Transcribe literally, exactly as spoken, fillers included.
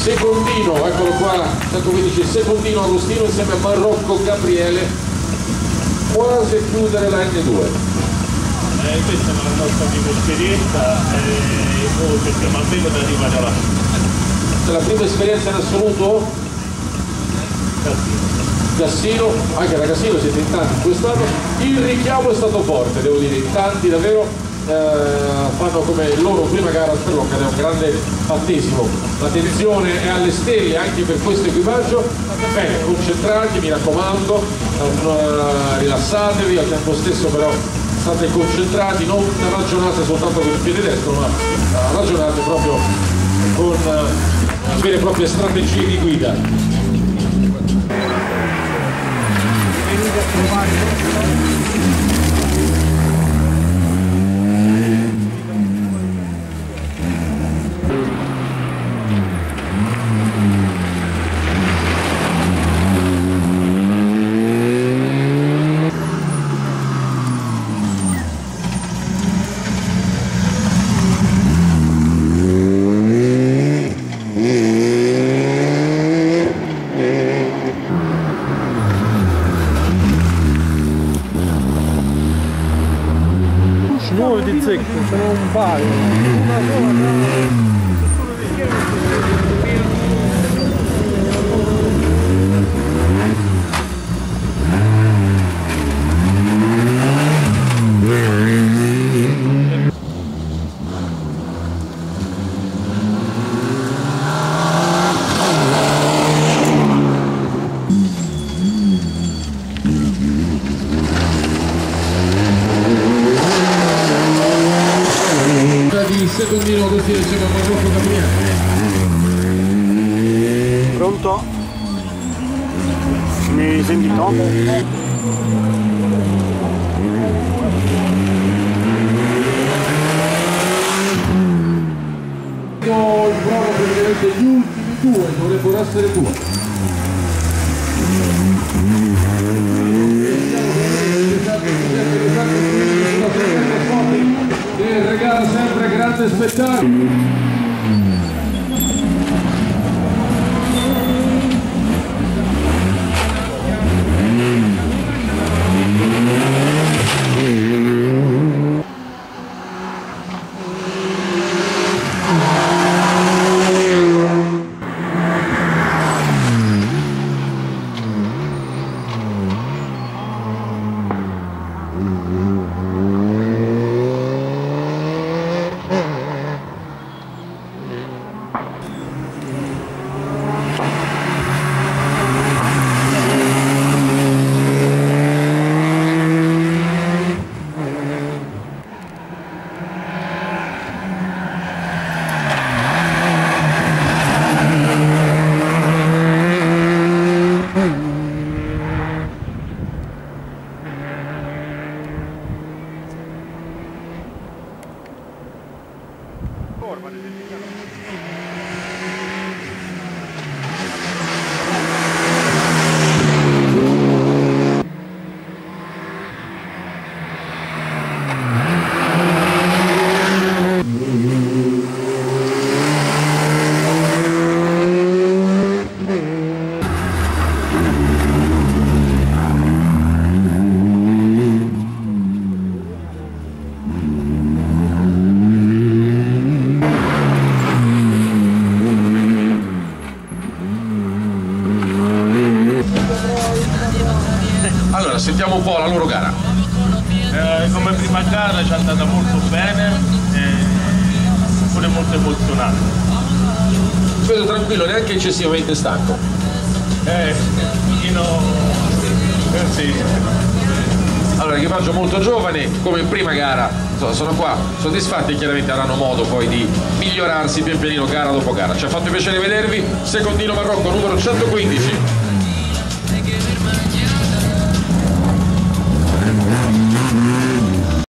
Secondino, eccolo qua, centoquindici, Secondino Agostino insieme a Marrocco Gabriele, quasi a chiudere la N due. Eh, questa è la nostra prima esperienza e poi cerchiamo almeno di arrivare alla fine. È la prima esperienza in assoluto? Cassino. Cassino, anche da Cassino siete in tanti quest'anno, il richiamo è stato forte, devo dire, in tanti davvero eh, fanno come loro prima gara a Sperlocca, è un grande battesimo, la tensione è alle stelle anche per questo equipaggio. Bene, concentrati, mi raccomando, eh, rilassatevi, al tempo stesso però state concentrati, non ragionate soltanto con il piede destro, ma eh, ragionate proprio con eh, vere e proprie strategie di guida. Molti zecchi, sono un paio. Una sola. Secondino così insieme a Marrocco Gabriele. Pronto? Mi senti no? Il bravo praticamente gli ultimi due dovrebbero essere due. Che regala sempre grande spettacolo. Allora, sentiamo un po' la loro gara. Eh, come prima gara ci è andata molto bene e pure molto emozionante. Ti vedo tranquillo, neanche eccessivamente stanco. Eh, un pochino... Eh, sì. Allora, equipaggio molto giovane, come in prima gara, sono qua soddisfatti e chiaramente avranno modo poi di migliorarsi pian pianino gara dopo gara. Ci ha fatto piacere vedervi. Secondino Marrocco numero centoquindici.